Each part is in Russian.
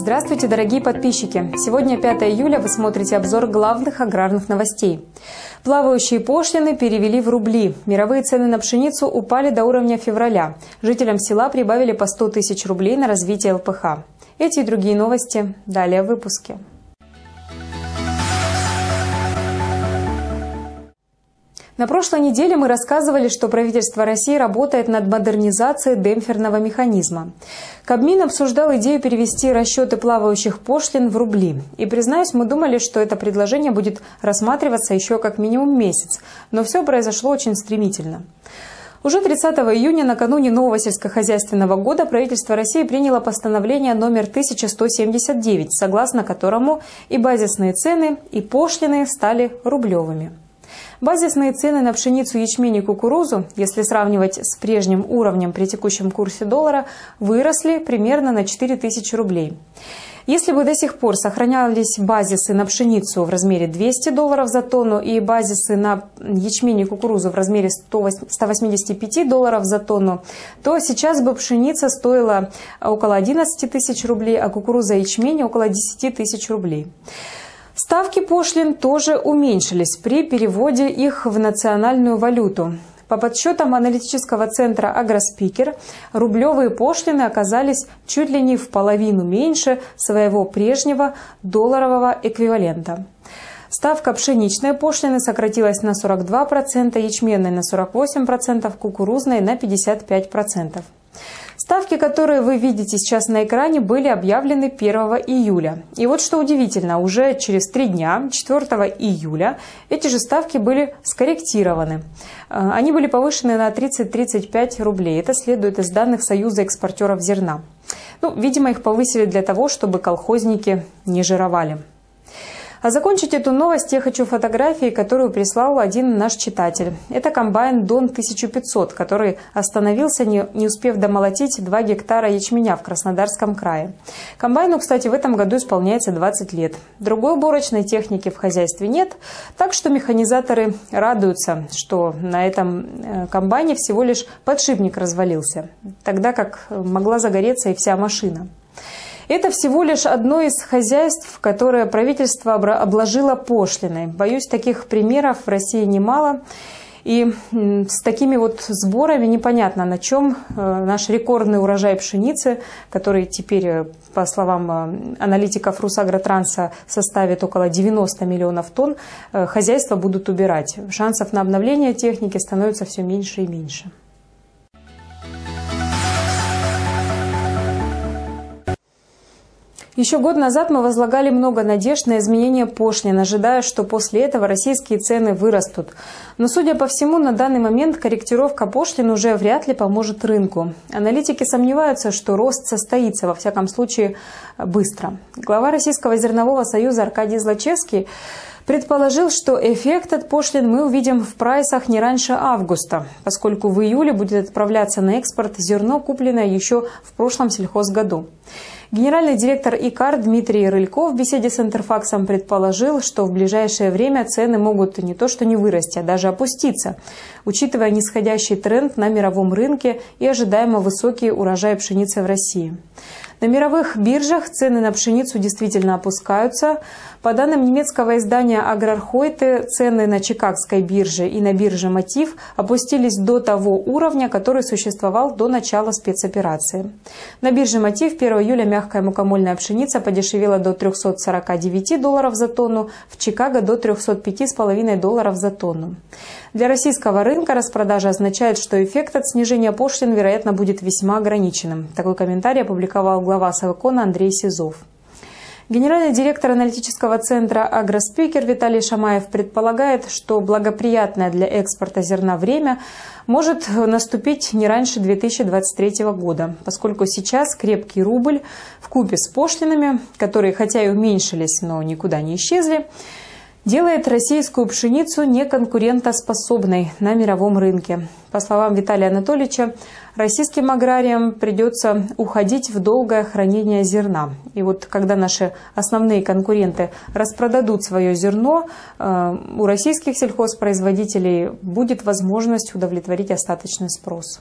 Здравствуйте, дорогие подписчики! Сегодня 5 июля, вы смотрите обзор главных аграрных новостей. Плавающие пошлины перевели в рубли. Мировые цены на пшеницу упали до уровня февраля. Жителям села прибавили по 100 тысяч рублей на развитие ЛПХ. Эти и другие новости далее в выпуске. На прошлой неделе мы рассказывали, что правительство России работает над модернизацией демпферного механизма. Кабмин обсуждал идею перевести расчеты плавающих пошлин в рубли. И, признаюсь, мы думали, что это предложение будет рассматриваться еще как минимум месяц. Но все произошло очень стремительно. Уже 30 июня, накануне нового сельскохозяйственного года, правительство России приняло постановление номер 1179, согласно которому и базисные цены, и пошлины стали рублевыми. Базисные цены на пшеницу, ячмень и кукурузу, если сравнивать с прежним уровнем при текущем курсе доллара, выросли примерно на 4000 рублей. Если бы до сих пор сохранялись базисы на пшеницу в размере $200 за тонну и базисы на ячмень и кукурузу в размере $185 за тонну, то сейчас бы пшеница стоила около 11 тысяч рублей, а кукуруза и ячмень около 10 тысяч рублей. Ставки пошлин тоже уменьшились при переводе их в национальную валюту. По подсчетам аналитического центра «Агроспикер», рублевые пошлины оказались чуть ли не в половину меньше своего прежнего долларового эквивалента. Ставка пшеничной пошлины сократилась на 42%, ячменной на 48%, кукурузной на 55%. Ставки, которые вы видите сейчас на экране, были объявлены 1 июля. И вот что удивительно, уже через 3 дня, 4 июля, эти же ставки были скорректированы. Они были повышены на 30-35 рублей. Это следует из данных Союза экспортеров зерна. Видимо, их повысили для того, чтобы колхозники не жировали. А закончить эту новость я хочу фотографией, которую прислал один наш читатель. Это комбайн Дон 1500, который остановился, не успев домолотить 2 гектара ячменя в Краснодарском крае. Комбайну, кстати, в этом году исполняется 20 лет. Другой уборочной техники в хозяйстве нет, так что механизаторы радуются, что на этом комбайне всего лишь подшипник развалился, тогда как могла загореться и вся машина. Это всего лишь одно из хозяйств, которое правительство обложило пошлиной. Боюсь, таких примеров в России немало. И с такими вот сборами непонятно, на чем наш рекордный урожай пшеницы, который теперь, по словам аналитиков Русагротранса, составит около 90 миллионов тонн, хозяйства будут убирать. Шансов на обновление техники становится все меньше и меньше. Еще год назад мы возлагали много надежд на изменение пошлин, ожидая, что после этого российские цены вырастут. Но, судя по всему, на данный момент корректировка пошлин уже вряд ли поможет рынку. Аналитики сомневаются, что рост состоится, во всяком случае, быстро. Глава Российского зернового союза Аркадий Злочевский предположил, что эффект от пошлин мы увидим в прайсах не раньше августа, поскольку в июле будет отправляться на экспорт зерно, купленное еще в прошлом сельхозгоду. Генеральный директор ИКАР Дмитрий Рыльков в беседе с Интерфаксом предположил, что в ближайшее время цены могут не то что не вырасти, а даже опуститься, учитывая нисходящий тренд на мировом рынке и ожидаемо высокий урожай пшеницы в России. На мировых биржах цены на пшеницу действительно опускаются. По данным немецкого издания «Агрархойте», цены на Чикагской бирже и на бирже «Мотив» опустились до того уровня, который существовал до начала спецоперации. На бирже «Мотив» 1 июля мягкая мукомольная пшеница подешевела до $349 за тонну, в Чикаго до $305,5 за тонну. Для российского рынка распродажа означает, что эффект от снижения пошлин, вероятно, будет весьма ограниченным. Такой комментарий опубликовал глава Совкона Андрей Сизов. Генеральный директор аналитического центра «Агроспикер» Виталий Шамаев предполагает, что благоприятное для экспорта зерна время может наступить не раньше 2023 года, поскольку сейчас крепкий рубль вкупе с пошлинами, которые хотя и уменьшились, но никуда не исчезли, делает российскую пшеницу неконкурентоспособной на мировом рынке. По словам Виталия Анатольевича, российским аграриям придется уходить в долгое хранение зерна. И вот когда наши основные конкуренты распродадут свое зерно, у российских сельхозпроизводителей будет возможность удовлетворить остаточный спрос.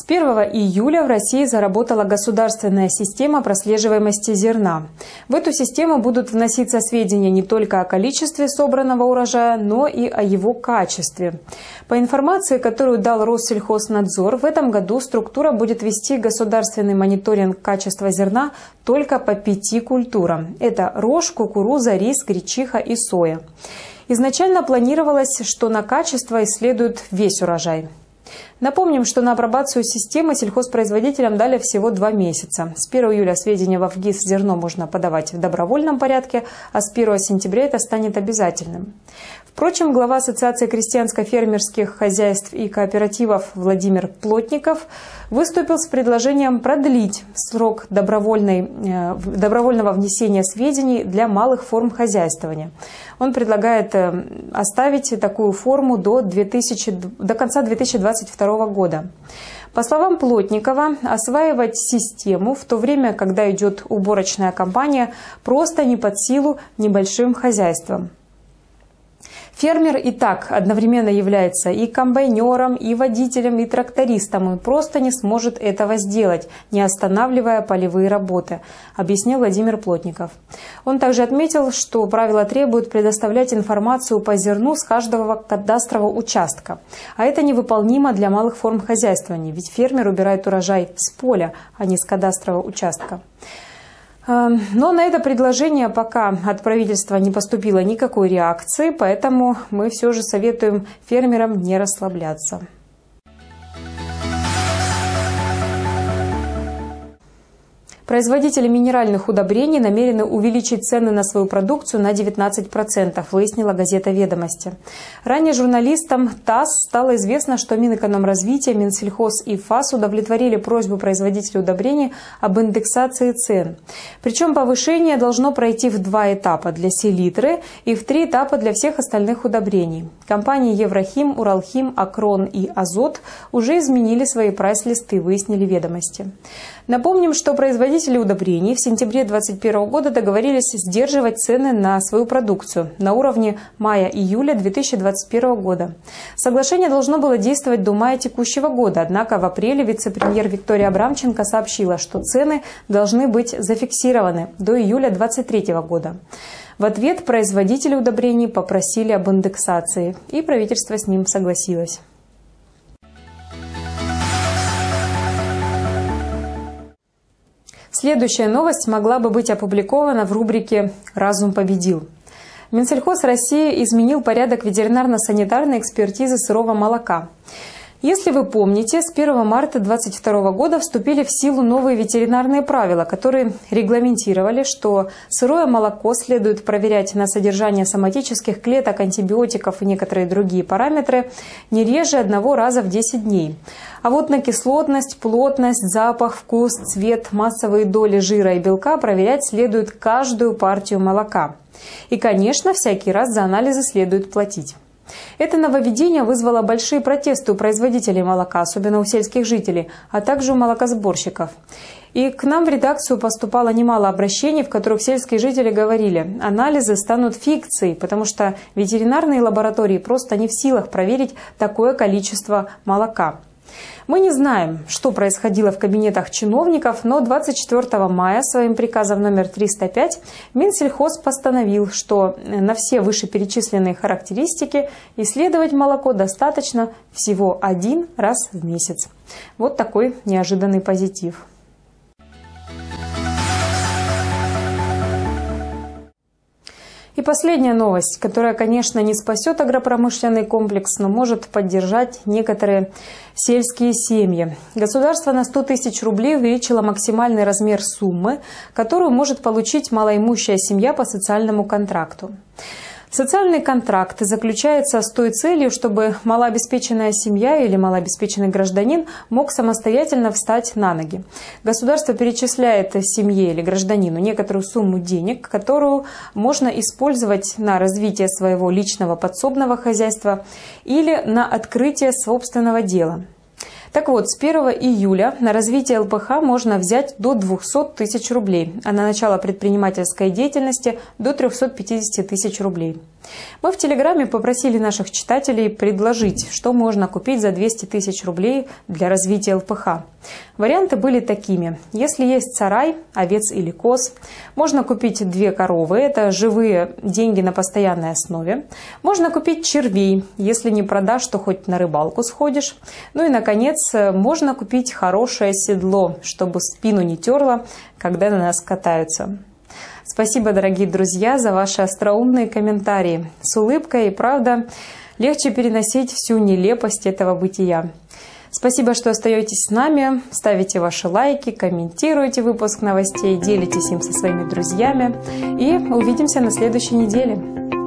1 июля в России заработала государственная система прослеживаемости зерна. В эту систему будут вноситься сведения не только о количестве собранного урожая, но и о его качестве. По информации, которую дал Россельхознадзор, в этом году структура будет вести государственный мониторинг качества зерна только по 5 культурам. Это рожь, кукуруза, рис, гречиха и соя. Изначально планировалось, что на качество исследуют весь урожай. Напомним, что на апробацию системы сельхозпроизводителям дали всего 2 месяца. С 1 июля сведения во ВГИС зерно можно подавать в добровольном порядке, а с 1 сентября это станет обязательным. Впрочем, глава Ассоциации крестьянско-фермерских хозяйств и кооперативов Владимир Плотников выступил с предложением продлить срок добровольного внесения сведений для малых форм хозяйствования. Он предлагает оставить такую форму до конца 2022 года. По словам Плотникова, осваивать систему в то время, когда идет уборочная кампания, просто не под силу небольшим хозяйствам. Фермер и так одновременно является и комбайнером, и водителем, и трактористом. Он просто не сможет этого сделать, не останавливая полевые работы, объяснил Владимир Плотников. Он также отметил, что правила требуют предоставлять информацию по зерну с каждого кадастрового участка. А это невыполнимо для малых форм хозяйствования, ведь фермер убирает урожай с поля, а не с кадастрового участка. Но на это предложение пока от правительства не поступило никакой реакции, поэтому мы все же советуем фермерам не расслабляться. Производители минеральных удобрений намерены увеличить цены на свою продукцию на 19%, выяснила газета «Ведомости». Ранее журналистам ТАСС стало известно, что Минэкономразвития, Минсельхоз и ФАС удовлетворили просьбу производителей удобрений об индексации цен. Причем повышение должно пройти в 2 этапа для селитры и в 3 этапа для всех остальных удобрений. Компании Еврохим, Уралхим, Акрон и Азот уже изменили свои прайс-листы, выяснили «Ведомости». Напомним, что производители удобрений в сентябре 2021 года договорились сдерживать цены на свою продукцию на уровне мая-июля 2021 года. Соглашение должно было действовать до мая текущего года, однако в апреле вице-премьер Виктория Абрамченко сообщила, что цены должны быть зафиксированы до июля 2023 года. В ответ производители удобрений попросили об индексации, и правительство с ним согласилось. Следующая новость могла бы быть опубликована в рубрике «Разум победил». Минсельхоз России изменил порядок ветеринарно-санитарной экспертизы сырого молока. Если вы помните, с 1 марта 2022 года вступили в силу новые ветеринарные правила, которые регламентировали, что сырое молоко следует проверять на содержание соматических клеток, антибиотиков и некоторые другие параметры не реже 1 раза в 10 дней. А вот на кислотность, плотность, запах, вкус, цвет, массовые доли жира и белка проверять следует каждую партию молока. И, конечно, всякий раз за анализы следует платить. Это нововведение вызвало большие протесты у производителей молока, особенно у сельских жителей, а также у молокосборщиков. И к нам в редакцию поступало немало обращений, в которых сельские жители говорили: анализы станут фикцией, потому что ветеринарные лаборатории просто не в силах проверить такое количество молока. Мы не знаем, что происходило в кабинетах чиновников, но 24 мая своим приказом номер 305 Минсельхоз постановил, что на все вышеперечисленные характеристики исследовать молоко достаточно всего 1 раз в месяц. Вот такой неожиданный позитив. И последняя новость, которая, конечно, не спасет агропромышленный комплекс, но может поддержать некоторые сельские семьи. Государство на 100 тысяч рублей увеличило максимальный размер суммы, которую может получить малоимущая семья по социальному контракту. Социальный контракт заключается с той целью, чтобы малообеспеченная семья или малообеспеченный гражданин мог самостоятельно встать на ноги. Государство перечисляет семье или гражданину некоторую сумму денег, которую можно использовать на развитие своего личного подсобного хозяйства или на открытие собственного дела. Так вот, с 1 июля на развитие ЛПХ можно взять до 200 тысяч рублей, а на начало предпринимательской деятельности до 350 тысяч рублей. Мы в Телеграме попросили наших читателей предложить, что можно купить за 200 тысяч рублей для развития ЛПХ. Варианты были такими. Если есть сарай, овец или коз, можно купить 2 коровы, это живые деньги на постоянной основе. Можно купить червей, если не продашь, то хоть на рыбалку сходишь. Ну и, наконец, можно купить хорошее седло, чтобы спину не терло, когда на нас катаются. Спасибо, дорогие друзья, за ваши остроумные комментарии. С улыбкой и правда легче переносить всю нелепость этого бытия. Спасибо, что остаетесь с нами, ставите ваши лайки, комментируете выпуск новостей, делитесь им со своими друзьями. И увидимся на следующей неделе.